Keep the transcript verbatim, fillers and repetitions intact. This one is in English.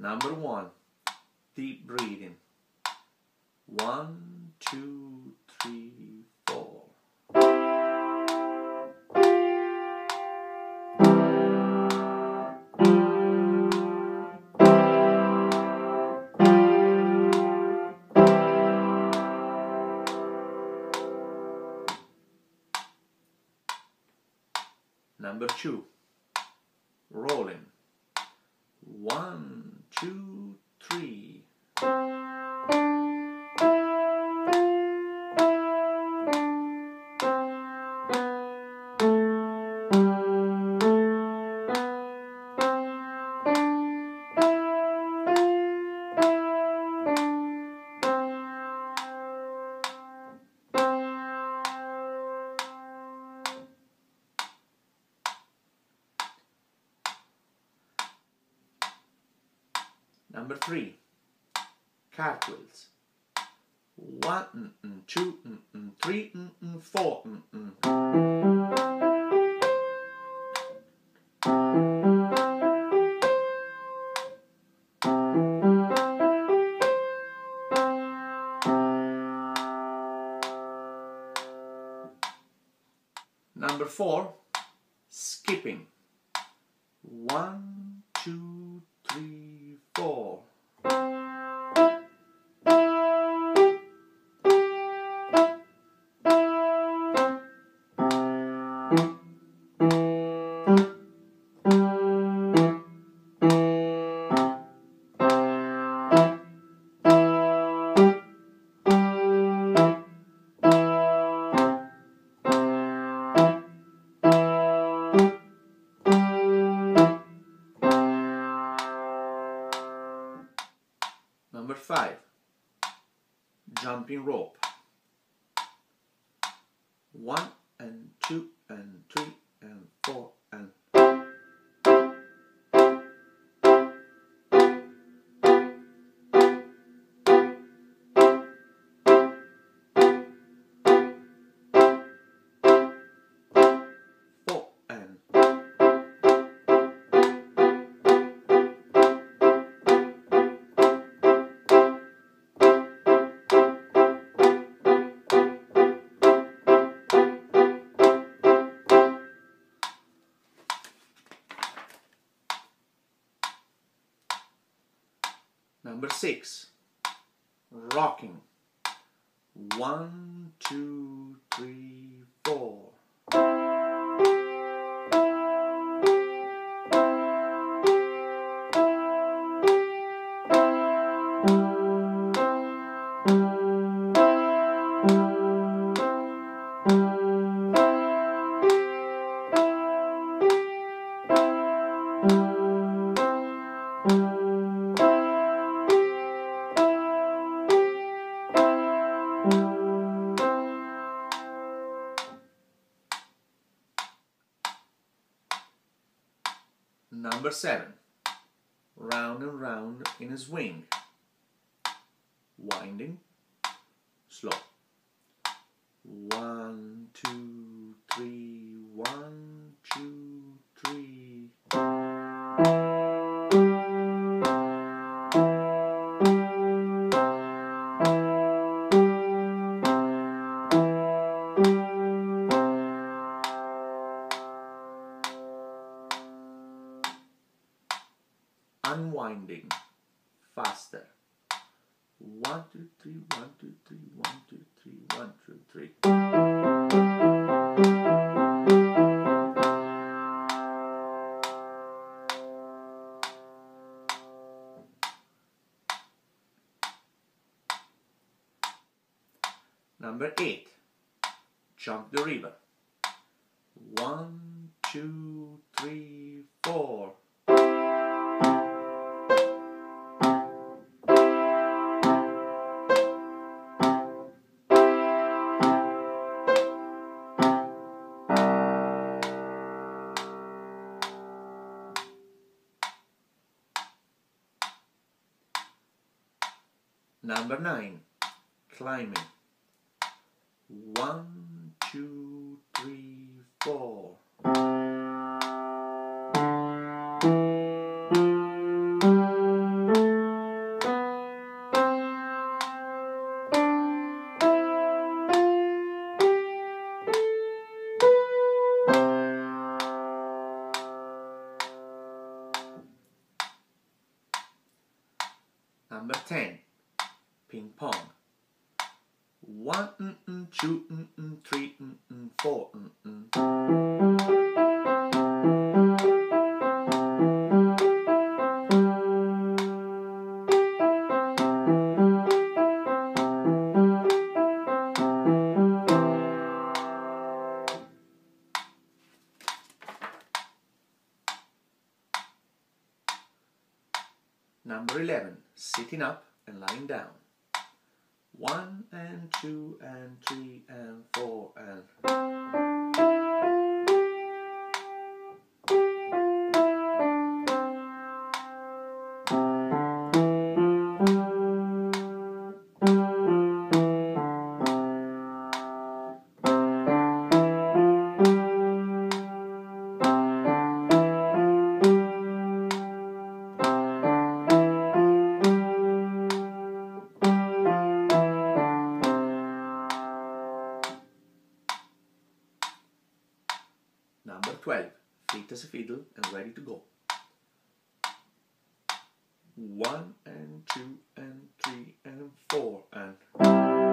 Number one, deep breathing. One, two, three, four. Number two, rolling. One, two, three. Number three, cartwheels. One, mm, mm, two, mm, mm, three, mm, mm, four. Mm, mm. Number four, skipping. One, two, three, four. Number five, jumping rope. One and two and three and four and four and Number six, rocking. One, two, three, four. Number seven, round and round in a swing. Winding, slow. One, two, three, one, two, three. Unwinding, faster. One, two, three, one, two, three, one, two, three, one, two, three. Number eight, jump the river. One, two, three, four. Number nine, climbing. One, two, three, four. Number ten, ping pong. One, mm, mm, two, mm, mm, three, mm, mm, four, mm, mm. Number eleven, sitting up and lying down. One and two and three and four and... Number twelve, fit as a fiddle and ready to go. One and two and three and four and...